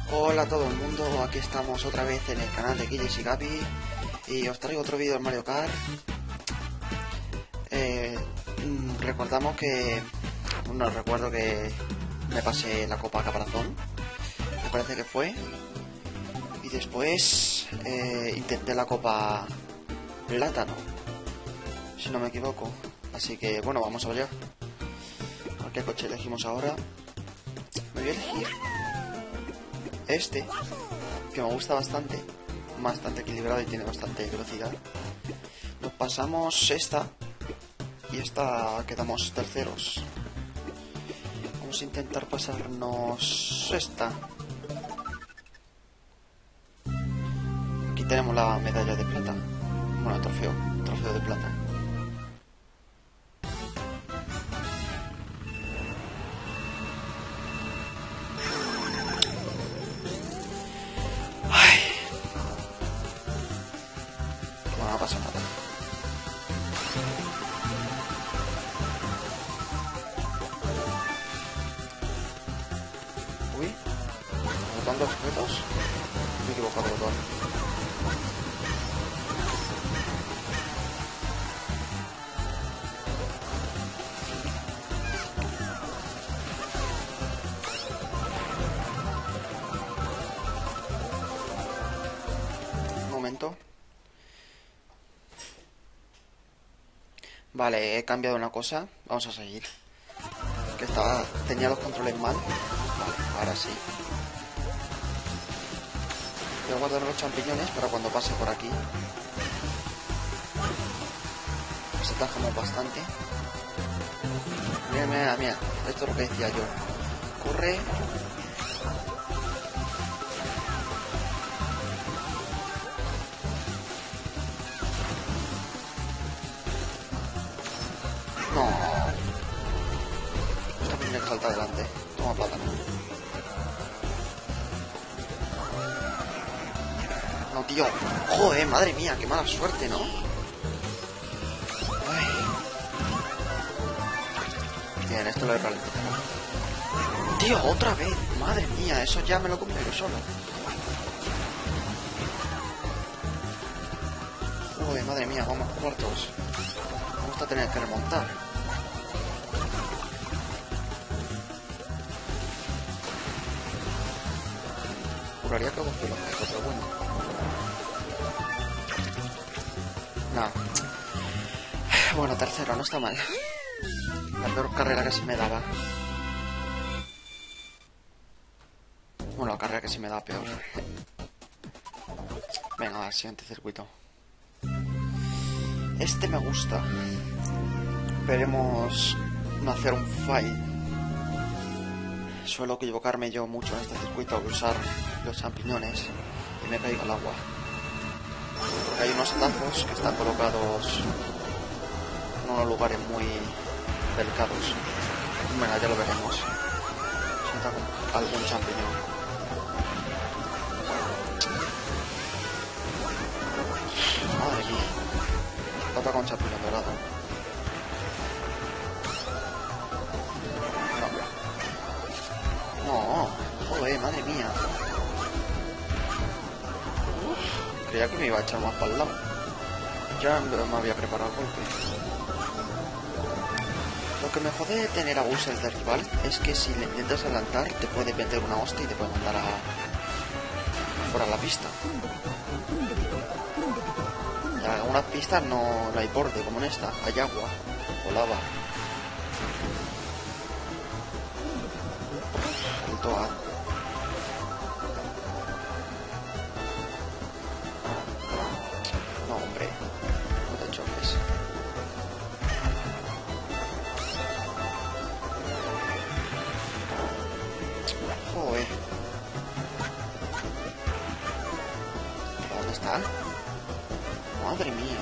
Hola a todo el mundo, aquí estamos otra vez en el canal de Guilles y Gaby y os traigo otro vídeo de Mario Kart. Recordamos que... no recuerdo que me pasé la Copa Caparazón, me parece que fue, y después intenté la Copa Plátano, si no me equivoco. Así que bueno, vamos a ver ya. ¿A qué coche elegimos ahora? Me voy a elegir este, que me gusta bastante equilibrado y tiene bastante velocidad. Nos pasamos esta y esta quedamos terceros. Vamos a intentar pasarnos esta. Aquí tenemos la medalla de plata. Bueno, trofeo de plata. No pasa nada. Uy, ¿botón de objetos? Me he equivocado de botón. Un momento. Vale, he cambiado una cosa. Vamos a seguir. Que tenía los controles mal. Vale, ahora sí. Voy a guardar los champiñones para cuando pase por aquí. Nos atajamos bastante. Mira, mira. Esto es lo que decía yo. Corre. No. Esta tiene que saltar adelante. Toma plátano. No, tío. Joder, madre mía, qué mala suerte, ¿no? Ay. Bien, esto lo he ralentizado. Tío, otra vez. Madre mía, eso ya me lo comí yo solo. Joder, madre mía, vamos cuartos. Vamos a tener que remontar. Juraría que hago un kilómetro, pero bueno. No. Bueno, tercero, no está mal. La peor carrera que se me daba. Bueno, la carrera que se me da peor. Venga, al siguiente circuito. Este me gusta. Esperemos no hacer un fail. Suelo equivocarme yo mucho en este circuito al usar los champiñones y me caigo al agua. Porque hay unos atajos que están colocados en unos lugares muy delicados. Bueno, ya lo veremos. Si ataco algún champiñón. Madre mía. Ataca un champiñón dorado. No, joder, madre mía. Creía que me iba a echar más para el lado. Ya me había preparado el golpe. Lo que me jode de tener a Bowser de rival es que si le intentas adelantar te puede meter una hostia y te puede mandar fuera de la pista. En algunas pistas no hay borde como en esta, hay agua o lava. El Toad. No, hombre, no te choques. Joder. ¿Dónde está? Madre mía.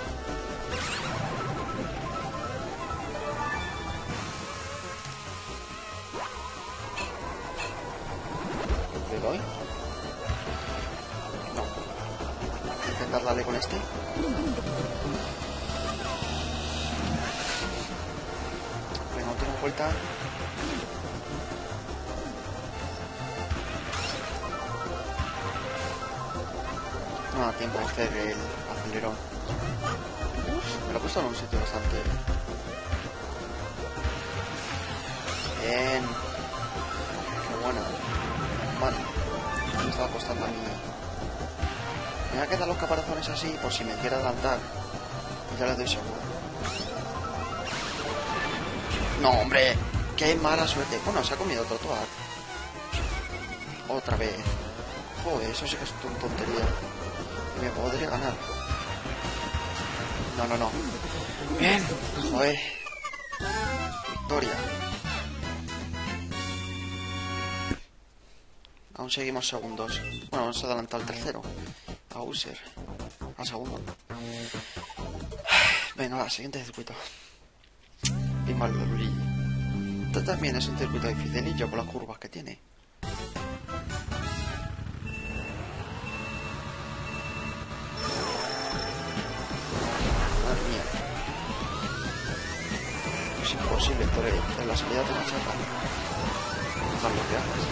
¿Le doy? No. Voy a intentar darle con este. Venga, última vuelta. No da tiempo a hacer el acelerón. Me lo he puesto en un sitio bastante... Bien. Qué bueno. Vale. Me estaba costando a mí. Me voy a quedar los caparazones así por si me quiere adelantar. Y ya les doy seguro. No, hombre. Qué mala suerte. Bueno, se ha comido otro Toad. Otra vez. Joder, eso sí que es una tontería. Y me podría ganar. No, no, no. Bien. Joder. Victoria. Aún seguimos segundos. Bueno, vamos a adelantar al tercero. A User. Al segundo. Venga, va, siguiente circuito. Pinball de Luigi. Esto también es un circuito dificilillo por las curvas que tiene. Madre mía. Es imposible por ahí. En la salida te machacan. Haz lo que hagas.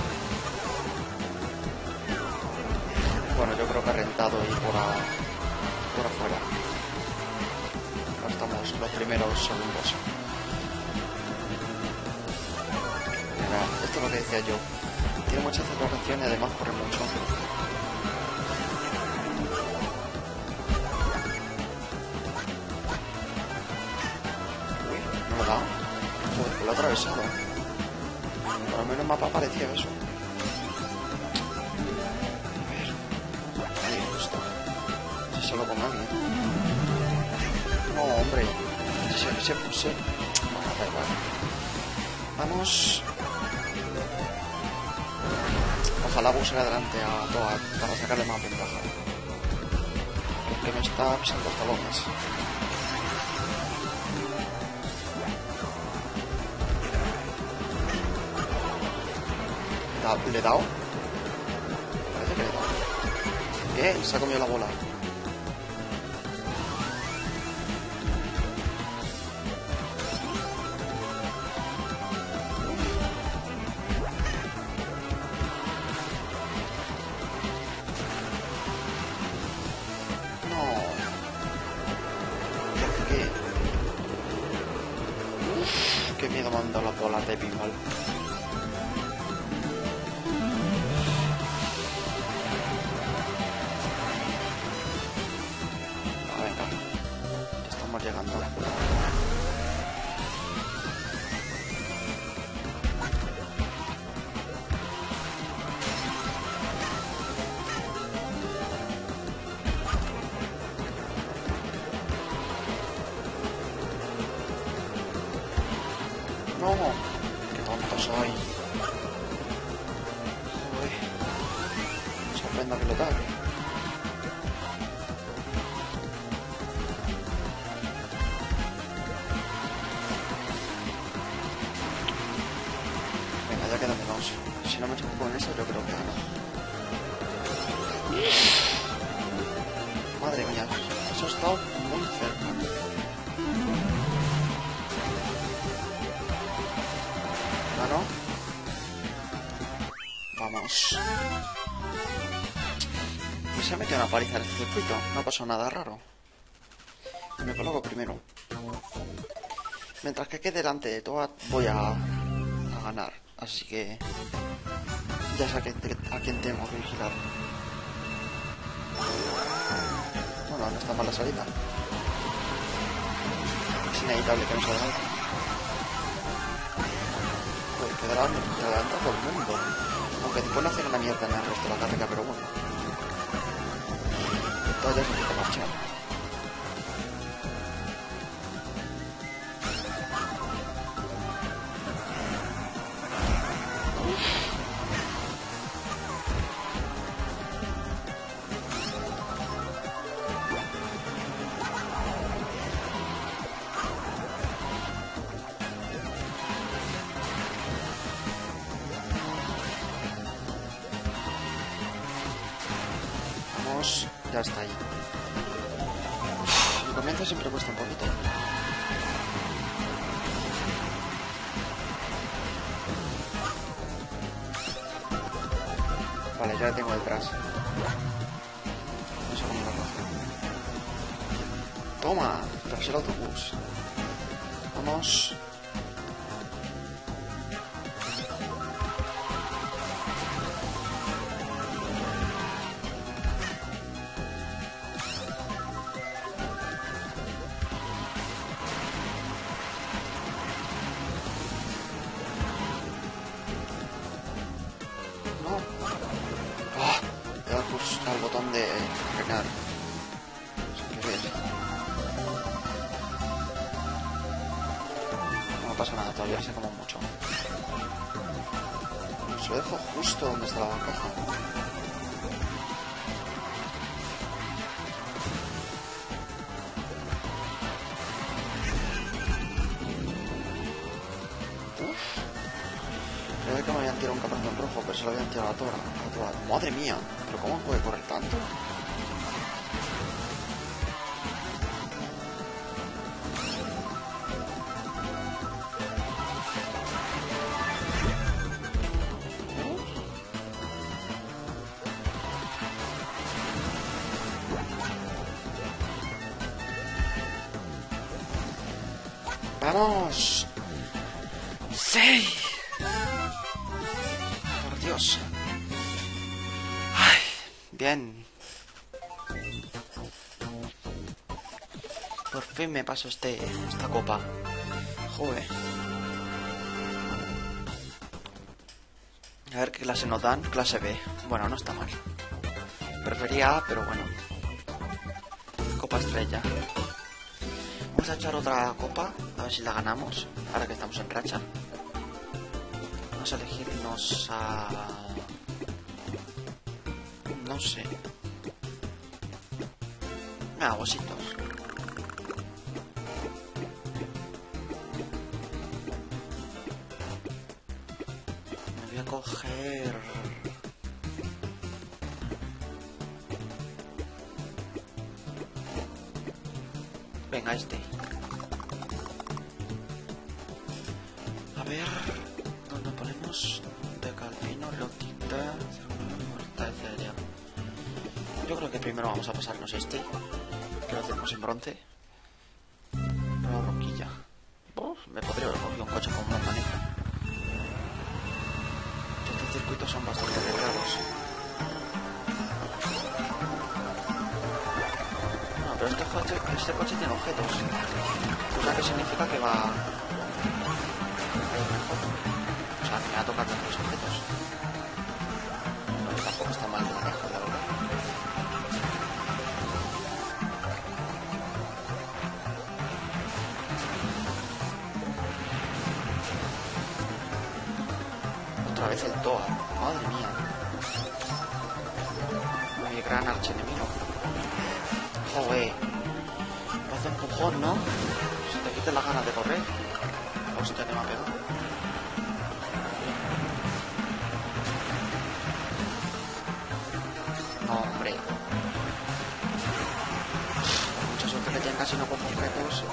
Bueno, yo creo que ha rentado ir por afuera. Ahora estamos los primeros segundos. Mira, esto es lo que decía yo. Tiene mucha aceleración y además corre mucho. Uy, no lo he dado. Joder, que lo he atravesado. Por lo menos el mapa parecía eso. Solo con alguien. No, hombre. Se puse. Bueno, da igual. Vamos. Ojalá busque adelante a Toad para sacarle más ventaja. Porque me está pisando los talones. ¿Le he dado? Parece que le he dado. Bien, se ha comido la bola. Qué miedo me han dado las bolas de pinball. Venga, ya estamos llegando. No, qué tonto soy. Uy, me sorprende que lo tague. Venga, ya quedan menos. Si no me choco con eso, yo creo que gano. Madre mía, eso ha estado muy cerca. ¿Ganó? Vamos. Pues se me queda una paliza en este circuito. No ha pasado nada raro. Me coloco primero. Mientras que quede delante de Toad, voy a ganar. Así que ya sé a quién tengo que vigilar. Bueno, no está mal la salida. Es inevitable que no se adelante. Joder, quedará adelante a todo el mundo. Aunque después no hacen una mierda en el resto de la carrera, pero bueno. Esto ya se empieza a marchar. Ya está ahí. El comienzo siempre cuesta un poquito. Vale, ya la tengo detrás. Un segundo. Toma, tras el autobús. Vamos. No. Ah, le he dado al botón de frenar. Sin querer. No pasa nada, todavía sé como mucho. Se lo dejo justo donde está la caja. Creo que me habían tirado un caparazón rojo, pero se lo habían tirado a toda. Madre mía, pero ¿cómo puede correr tanto? ¡Vamos! ¡Sí! Por Dios. Ay, bien. Por fin me paso esta copa. Joder. A ver qué clase nos dan. Clase B. Bueno, no está mal. Prefería A, pero bueno. Copa estrella. Vamos a echar otra copa. A ver si la ganamos. Ahora que estamos en racha. Vamos a elegirnos a... no sé. Huesitos. Me voy a coger... venga, este. A ver... ¿dónde ponemos? De calvino, rotita... mortadela. Yo creo que primero vamos a pasarnos este. Que lo tenemos en bronce. Una roquilla. Me podría haber cogido un coche con buen manejo. Estos circuitos son bastante raros. No, pero este coche tiene objetos. O sea que significa que va... o sea, que me va a tocar tener los objetos. No, tampoco está mal de manejo, la verdad. Otra vez el Toa, madre mía. Mi gran archienemigo. Joder. Me hace empujón, ¿no? Si te quites las ganas de correr. Hostia, que me ha pegado. No, hombre. Mucha suerte que tenga si no cojo objetos.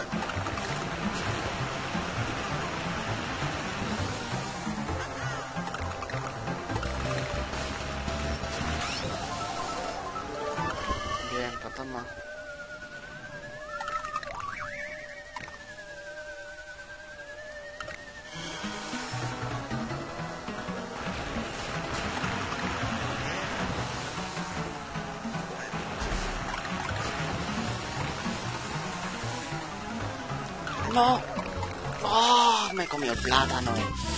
Bien, fantasma. ¡No! ¡Oh! Me he comido el plátano.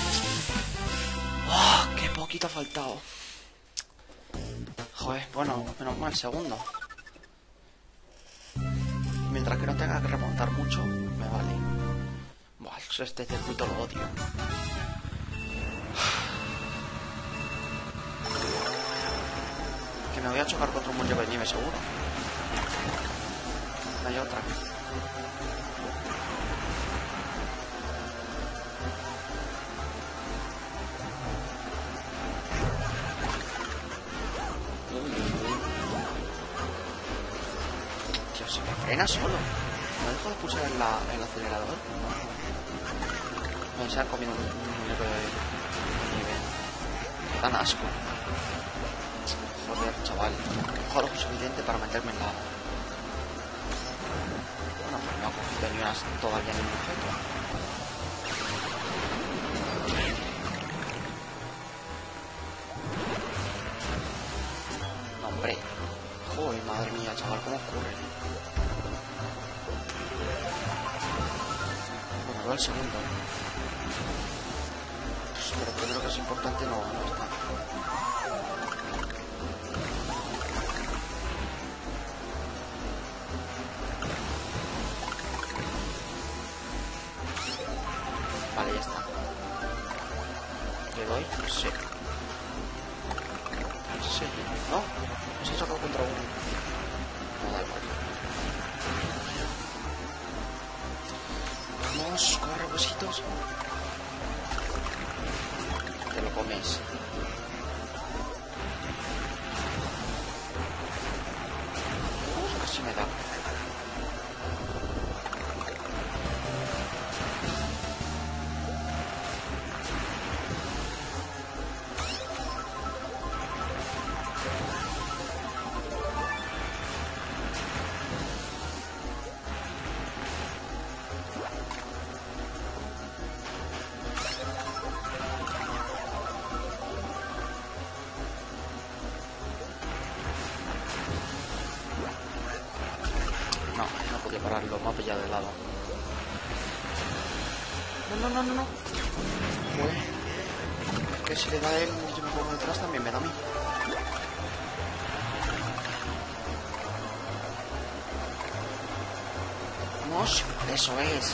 ¡Oh! ¡Qué poquito ha faltado! Joder, bueno, menos mal, segundo. Mientras que no tenga que remontar mucho, me vale. Buah, este circuito lo odio. Que me voy a chocar contra un muñeco de nieve, seguro. No hay otra. Tío, se me frena solo. ¿No dejo de pulsar el acelerador? No, se ha comido un muñeco de nieve. Dan asco. Joder, chaval. Ojo lo suficiente para meterme en la... veo ni unas todavía ningún objeto. No, hombre. Joder, madre mía, chaval, ¿cómo ocurre? Bueno, veo el segundo. Pero primero que es importante no está. Vale, ya está. ¿Le doy? Sí. Sí. No, se ha sacado contra uno. No, da igual. Vamos, corre, huesitos. Te lo comes. Casi me da. No podía pararlo, me ha pillado de lado. No. Es que si le da a él y yo me pongo detrás también me da a mí. Vamos, eso es.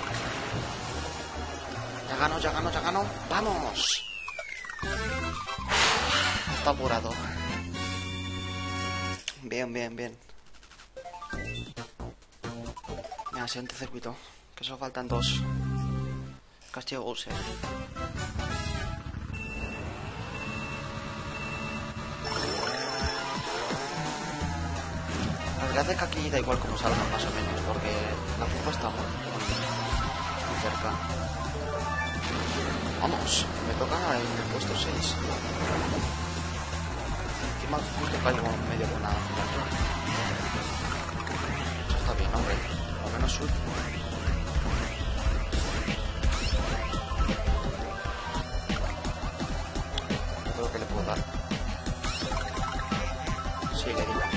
Ya gano. ¡Vamos! Está apurado. Bien. Mira, siguiente circuito. Que solo faltan 2. Castillo Bowser. La verdad es que aquí da igual como salgan más o menos, porque la curva está muy cerca. Vamos, me toca en el puesto 6. Encima justo caigo en medio de una fila. Eso está bien, hombre. O menos suyo. Yo creo que le puedo dar. Sí, le digo.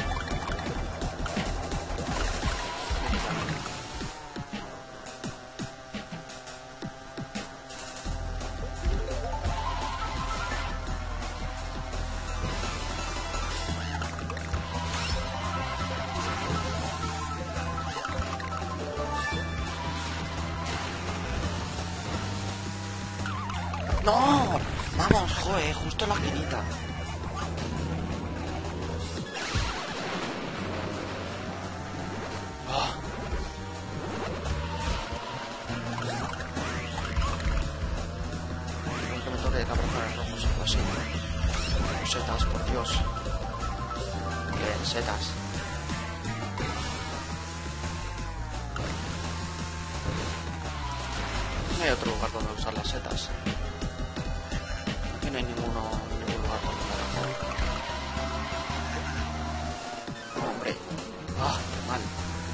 ¡No! Vamos, joder, justo en la esquinita. Oh. Creo que me toque cabrones rojos o algo así. Setas, por Dios. Bien, setas. No hay otro lugar donde usar las setas. Aquí no hay ningún lugar donde usar. No, hombre. Ah, qué mal.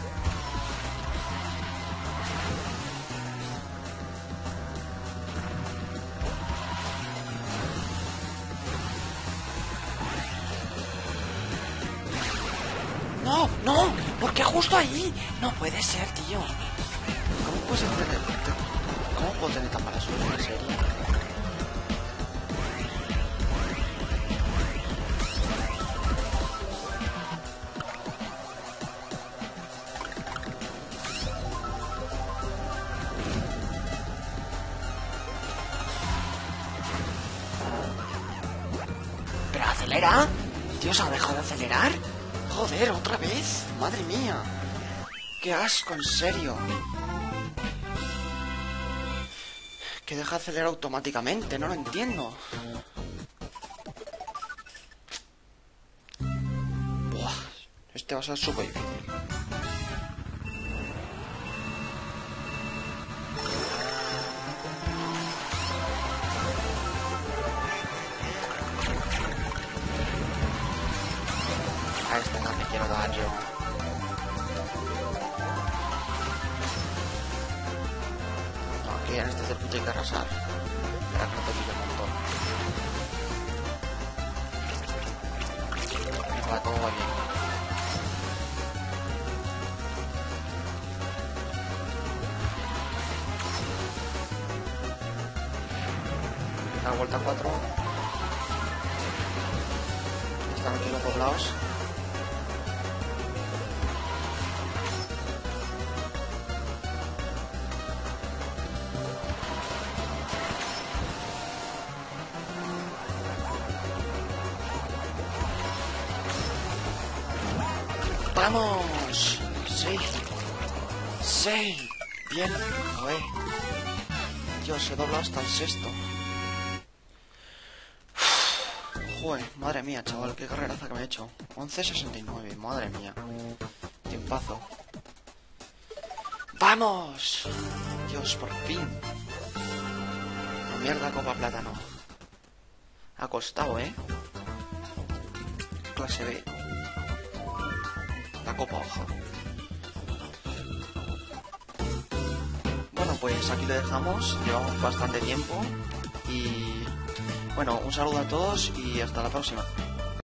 ¡No! ¿Por qué justo ahí? No puede ser, tío. ¿Cómo puedo tener tan mala suerte, en serio? ¿Pero acelera? ¿Tío, se ha dejado de acelerar? Joder, ¿otra vez? Madre mía. Qué asco, en serio. Que deja de acelerar automáticamente, no lo entiendo. Buah, este va a ser súper difícil. A este no me quiero dar yo. Este circuito hay que arrasar. Para que no te pille un montón. Va, todo va bien. La vuelta 4. Están aquí los poblados. ¡Vamos! ¡Sí! ¡Sí! ¡Bien! ¡Joder! Dios, he doblado hasta el sexto. Joder, madre mía, chaval, qué carreraza que me he hecho. 11.69, madre mía. Tiempazo. ¡Vamos! Dios, por fin. La mierda, copa plátano. Ha costado, ¿eh? Clase B. La copa hoja. Bueno, pues aquí lo dejamos. Llevamos bastante tiempo. Y bueno, un saludo a todos y hasta la próxima.